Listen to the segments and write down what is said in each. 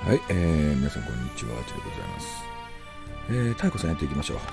はい、皆さんこんにちは、あちでございます。太鼓さんやっていきましょう。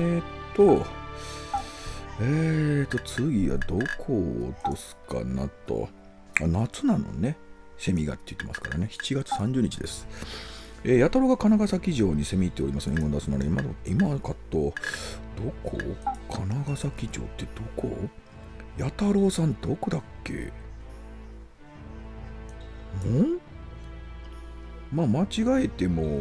次はどこを落とすかなと。夏なのね。セミがって言ってますからね。7月30日です。弥太郎が金ヶ崎城に攻め入っておりますので、今出すなら今かと、どこ金ヶ崎城ってどこ弥太郎さんどこだっけまあ間違えても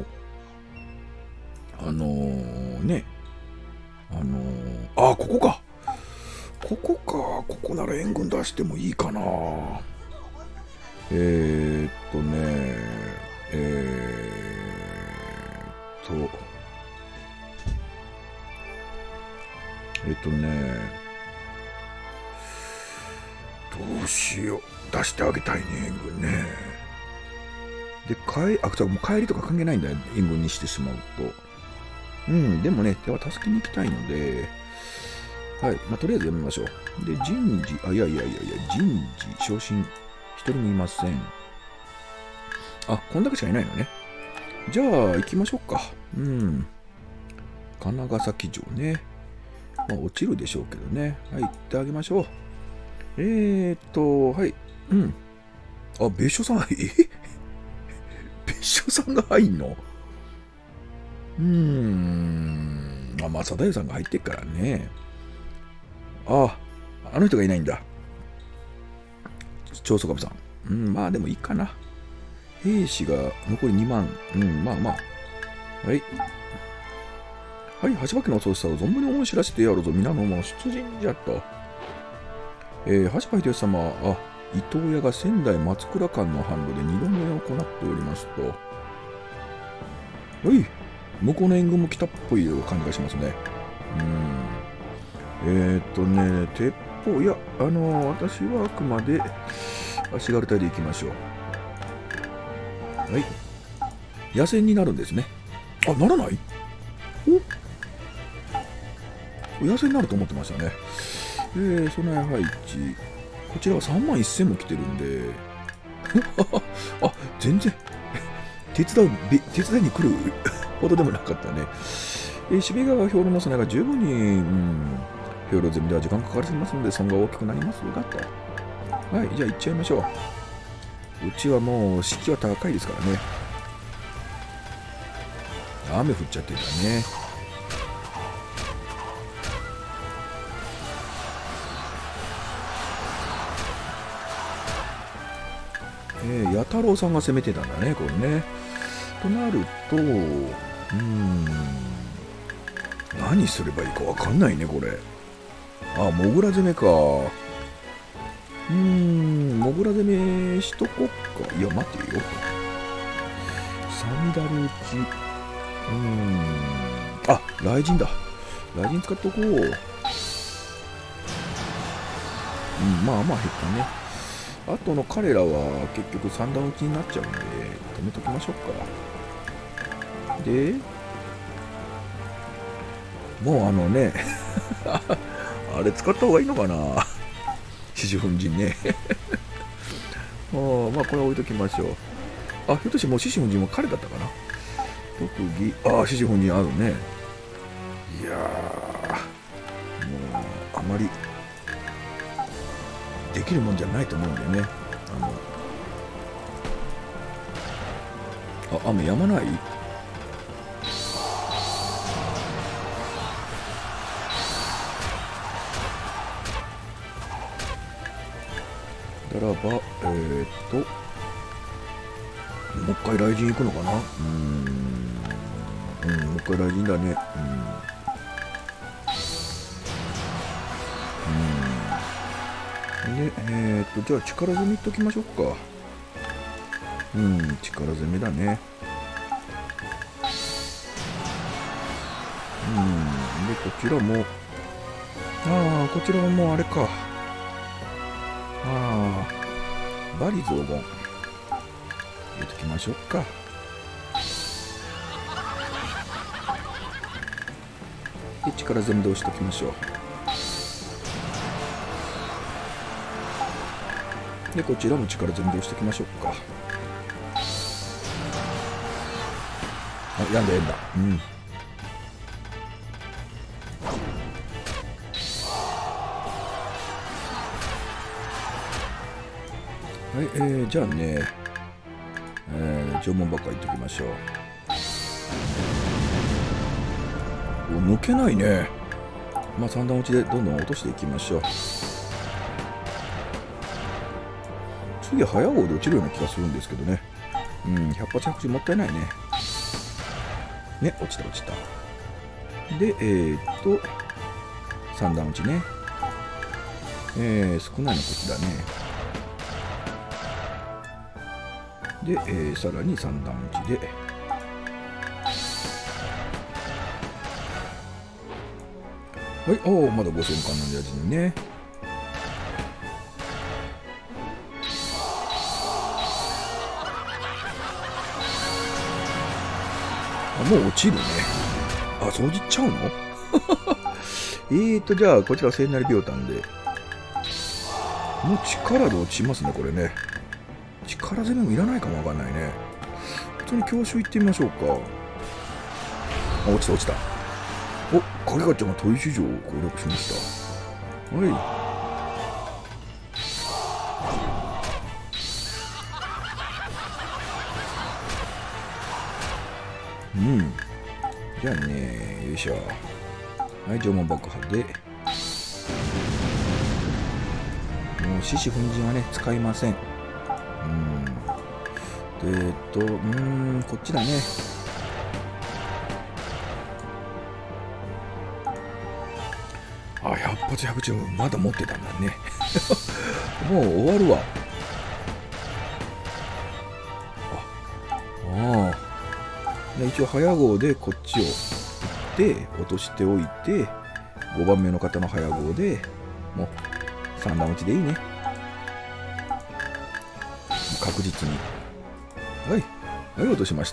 ここかここなら援軍出してもいいかな。えっとねどうしよう、出してあげたいね、援軍ね。で、もう帰りとか関係ないんだよ、援軍にしてしまうと。でもね、手は助けに行きたいので、はい、とりあえずやめましょう。で、人事、人事、昇進、一人もいません。こんだけしかいないのね。じゃあ、行きましょうか。金ヶ崎城ね。落ちるでしょうけどね。はい、行ってあげましょう。はい。別所さん、別所さんが入んの？貞代さんが入ってっからね。あの人がいないんだ。長宗我部さん。でもいいかな。兵士が残り2万。はい。はい、橋場家の恐ろしさを存分に思い知らせてやろうぞ。皆の者出陣じゃと。橋場秀吉様、伊東屋が仙台松倉間の販路で2度目を行っておりますと。向こうの援軍も来たっぽい感じがしますね。鉄砲、私はあくまで足軽隊で行きましょう。はい。野戦になるんですね。ならない？野戦になると思ってましたね。備え配置。こちらは3万1000も来てるんで。全然。手伝いに来るほどでもなかったね。渋谷川兵糧の備えが十分に、兵糧攻めでは時間かかりすぎますので、損が大きくなりますがと。はい、じゃあ行っちゃいましょう。うちはもう士気は高いですからね。雨降っちゃってるからね。弥太郎さんが攻めてたんだね、これね。となると、何すればいいかわかんないね、これ。モグラ攻めか。モグラ攻めしとこっか。いや、待てよ。サミダル打ち。雷神だ。雷神使っとこう。減ったね。あとの彼らは結局三段打ちになっちゃうんで、止めときましょうか。で、もうあれ使った方がいいのかな。獅子奮陣ね。これ置いときましょう。ひょっとしてもう獅子奮陣も彼だったかな。特技、獅子奮陣あるね。いやー、もう、あまり、できるもんじゃないと思うんでね。雨やまない？ならば、もう一回雷神行くのかな？もう一回雷神だね。じゃあ力攻めいっときましょうか。力攻めだね。で、こちらも、こちらはもうあれか。バリ雑言。入れときましょうか。で、力攻めで押しときましょう。で、こちらも力攻めで押しておきましょうか。 あ、やんだやんだ。うん。はい、じゃあね、縄文ばっかり行ってきましょう。お、抜けないね。まあ三段落ちでどんどん落としていきましょう。次は早碁で落ちるような気がするんですけどね。うん、100発100中もったいないね。ね、落ちた落ちた。で、三段落ちね。少ないのこっちだね。で、さらに三段落ちで。はい、おお、まだ5000巻のやつにね。あ、もう落ちるね。あ、掃除っちゃうのじゃあ、こちら聖なり秒単で。もう力で落ちますね、これね。力攻めもいらないかもわかんないね。普通に教習行ってみましょうか。あ、落ちた落ちた。お、影ガチャが砥石城を攻略しました。はい。うん。じゃあね、よいしょ。はい、縄文爆破で。もう獅子奮陣はね、使いません。こっちだね。あ、100発100中まだ持ってたんだね。もう終わるわ。一応早碁でこっちを打って落としておいて、5番目の方の早碁でもう3段落ちでいいね。確実に。はいはい、落としました。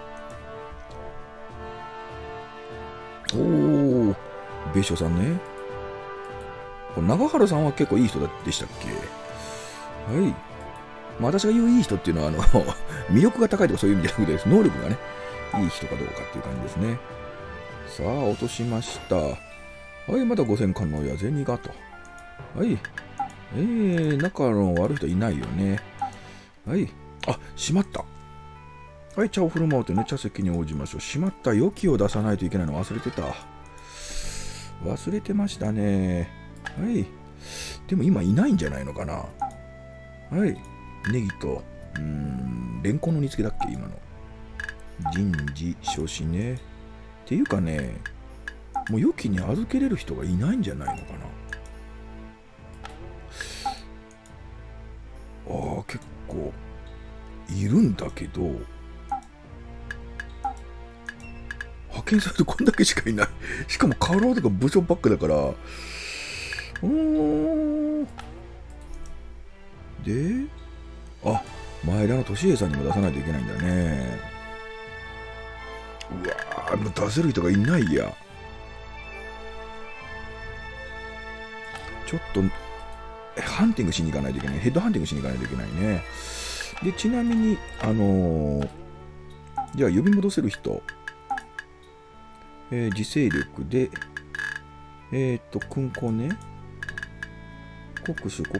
おお、別所さんね。これ長原さんは結構いい人でしたっけ。はい。まあ、私が言ういい人っていうのは魅力が高いとかそういう意味じゃなくて、能力がねいい人かどうかっていう感じですね。さあ、落としました。はい、まだ5000巻の矢銭がと。はい。仲の悪い人いないよね。はい。あ、しまった。はい、茶を振る舞うとね、茶席に応じましょう。しまった。予期を出さないといけないの忘れてた。忘れてましたね。はい。でも今いないんじゃないのかな。はい。ネギと、レンコンの煮付けだっけ今の。人事、昇進ね。っていうかね、もう予期に預けれる人がいないんじゃないのかな。ああ、結構、いるんだけど、派遣されてこんだけしかいない。しかも過労とか部署ばっかだから、で、あ、前田の俊恵さんにも出さないといけないんだね。うわー、もう出せる人がいないや。ちょっと、ハンティングしに行かないといけない。ヘッドハンティングしに行かないといけないね。で、ちなみに、じゃあ呼び戻せる人。自制力で、訓行ね。国主で、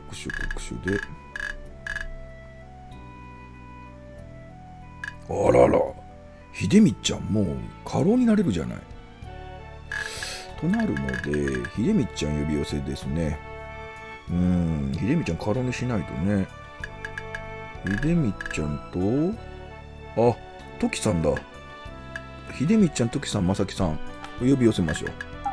あらら、秀光ちゃんもう過労になれるじゃない。となるので、秀光ちゃん呼び寄せですね。秀光ちゃん過労にしないとね。秀光ちゃんと、あ、時さんだ。秀光ちゃん、時さん、正樹さん、呼び寄せましょう。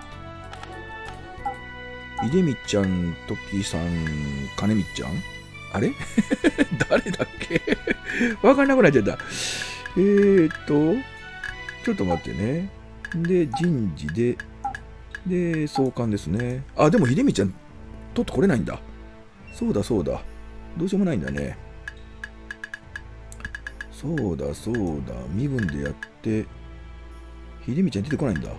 秀光ちゃん、時さん、金光ちゃん、あれ誰だっけわかんなくなっちゃった。ちょっと待ってね。で、人事で、総監ですね。あ、でも秀光ちゃん、取ってこれないんだ。そうだそうだ。どうしようもないんだね。そうだそうだ。身分でやって、秀光ちゃん出てこないんだ。ね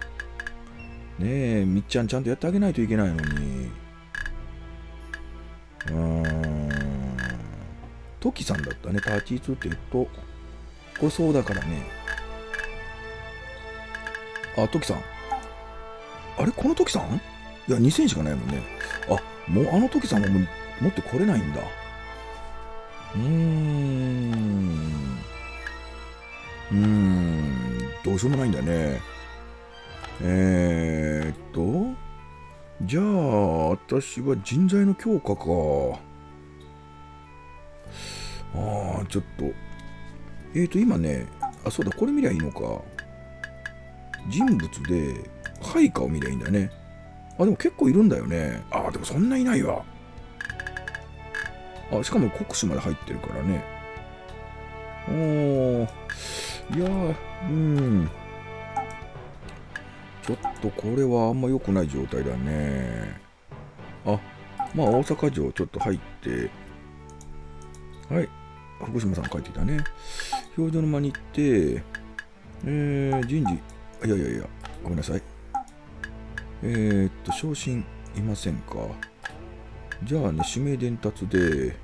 え、みっちゃんちゃんとやってあげないといけないのに。トキさんだったね。立ちつってこれそうだからね。 あ、トキさん。あれこのトキさんいや、2000しかないもんね。あ、もうあのトキさんももう持ってこれないんだ。どうしようもないんだね。じゃあ、私は人材の強化か。ちょっと。今ね、そうだ、これ見りゃいいのか。人物で、配下を見りゃいいんだね。でも結構いるんだよね。でもそんないないわ。しかも国主まで入ってるからね。いやー、ちょっとこれはあんま良くない状態だね。大阪城ちょっと入って、はい、福島さん帰ってきたね。表情の間に行って、人事、いや、ごめんなさい。昇進いませんか。じゃあね、指名伝達で、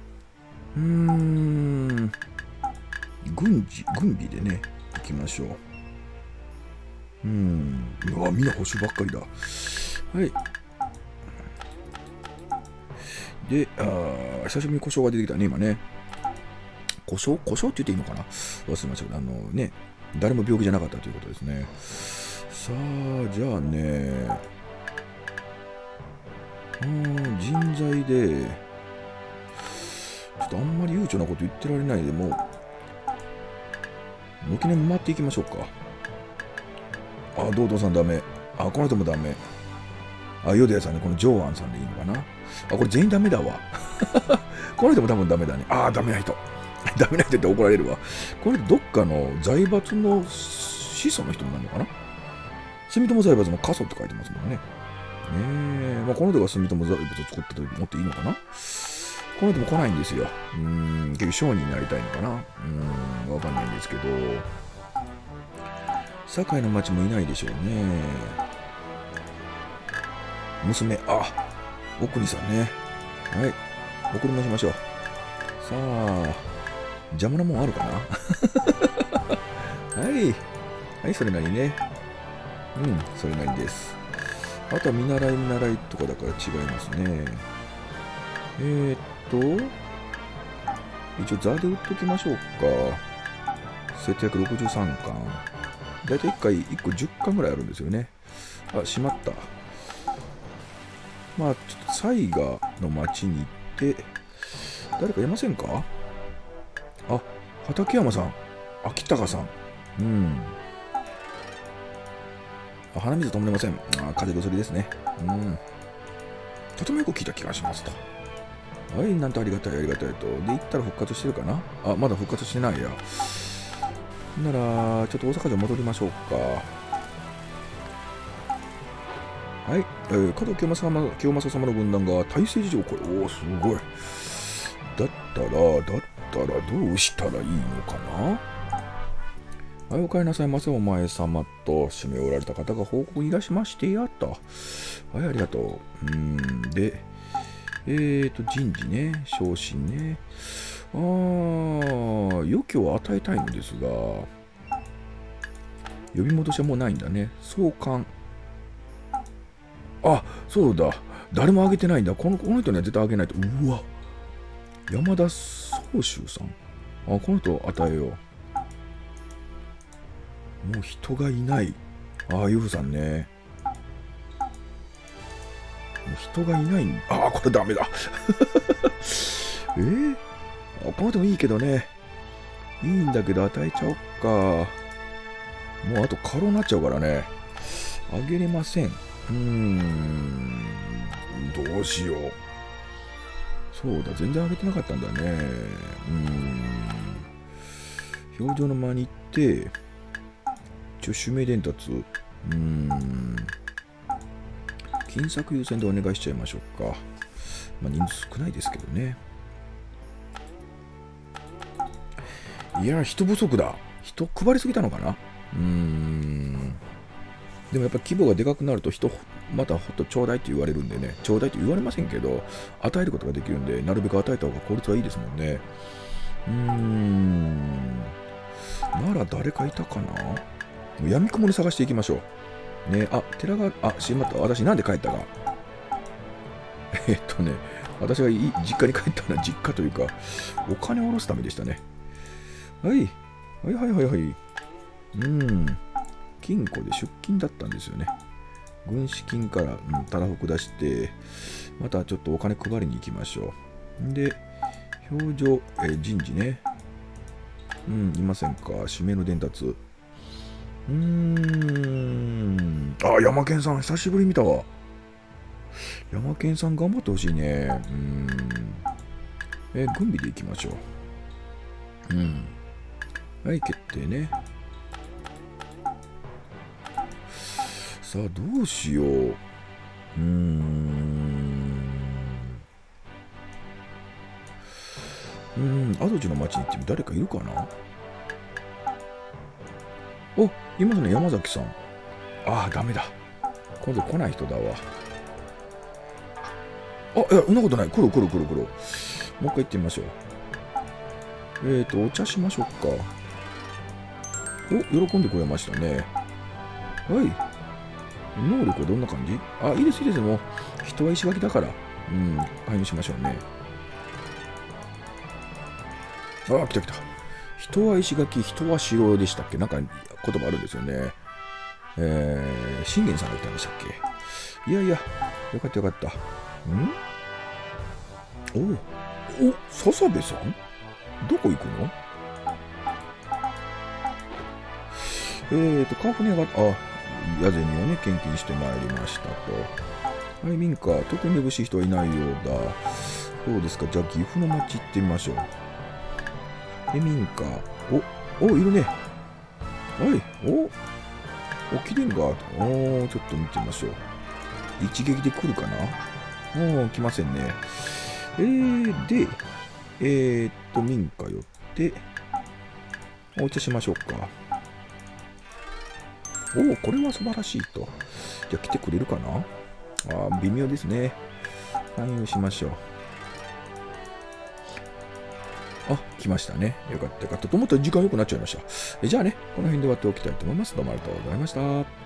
軍備でね、行きましょう。うわ、みんな保守ばっかりだ。はい。で、久しぶりに故障が出てきたね、今ね。故障って言っていいのかな、忘れましたけど、ね、誰も病気じゃなかったということですね。さあ、じゃあね、人材で、ちょっとあんまり悠長なこと言ってられないでもう、軒並み回っていきましょうか。道東さんダメ。この人もダメ。ヨデヤさんね、この上安さんでいいのかな。これ全員ダメだわ。この人も多分ダメだね。ダメな人。ダメな人って怒られるわ。これどっかの財閥の子孫の人になるのかな。住友財閥の過疎って書いてますもんね。この人が住友財閥を作ったと思っていいのかな。この人も来ないんですよ。結局商人になりたいのかな。わかんないんですけど。堺の町もいないでしょうね。娘、お国さんね。はい。送りましましょう。さあ、邪魔なもんあるかな。はい。はい、それなりね。それなりです。あとは見習いとかだから違いますね。一応座で打っときましょうか。節約63巻。だいたい1回1個10巻ぐらいあるんですよね。しまった。ちょっと雑賀の町に行って、誰かいませんか。畠山さん、秋高さん。鼻水止めれません。風邪薬ですね。とてもよく聞いた気がしますと。はい、なんとありがたいと。で、行ったら復活してるかな。まだ復活してないや。なら、ちょっと大阪城戻りましょうか。はい、加藤清正様の軍団が大政事情をこれ、すごい。だったらどうしたらいいのかな。はい、お帰りなさいませ。お前様と締めおられた方が報告いらしましてやと。はい、ありがとう。で、人事ね、昇進ね。余興を与えたいのですが、呼び戻しはもうないんだね。総監。そうだ。誰もあげてないんだ。この人には絶対あげないと。うわ。山田宗秀さん。この人与えよう。もう人がいない。ユフさんね。もう人がいないんだ。これダメだ。この人もいいけどね。いいんだけど与えちゃおっか。もうあと過労になっちゃうからね。あげれません。どうしよう。そうだ、全然あげてなかったんだね。表情の間に行って、一応指名伝達。金策優先でお願いしちゃいましょうか。人数少ないですけどね。いや、人不足だ。人配りすぎたのかな。でもやっぱ規模がでかくなるとまたほっとちょうだいって言われるんでね。ちょうだいって言われませんけど、与えることができるんで、なるべく与えた方が効率はいいですもんね。なら誰かいたかな。 もう闇雲で探していきましょう。ね、あ、寺が、あ、しまった。私なんで帰ったか。私が実家に帰ったのは実家というか、お金を下ろすためでしたね。はい。はいはいはいはい。金庫で出金だったんですよね。軍資金から、たらふく出して、またちょっとお金配りに行きましょう。で、表情、人事ね。いませんか。指名の伝達。あ、ヤマケンさん、久しぶり見たわ。ヤマケンさん頑張ってほしいね。軍備で行きましょう。はい、決定ね。さあ、どうしよう。跡地の町に行ってみ誰かいるかな。お、いますね、山崎さん。ああ、ダメだ。今度来ない人だわ。あ、いや、そんなことない。来る。もう一回行ってみましょう。お茶しましょうか。お、喜んでくれましたね。はい。能力はどんな感じ？あ、いいです。もう、人は石垣だから。介入しましょうね。あ、来た。人は石垣、人は城でしたっけ？なんか言葉あるんですよね。信玄さんが言ったんでしたっけ？いや、よかった。笹部さん？どこ行くの？川船が、ヤゼミをね、献金してまいりましたと。はい、民家、特にめぼしい人はいないようだ。どうですか？じゃあ、岐阜の町行ってみましょう。民家、いるね。はい、起電が、ちょっと見てみましょう。一撃で来るかな？来ませんね。で、民家寄って、お茶しましょうか。これは素晴らしいと。じゃあ来てくれるかな？微妙ですね。勧誘しましょう。来ましたね。よかった。と思ったら時間良くなっちゃいました。じゃあね、この辺で終わっておきたいと思います。どうもありがとうございました。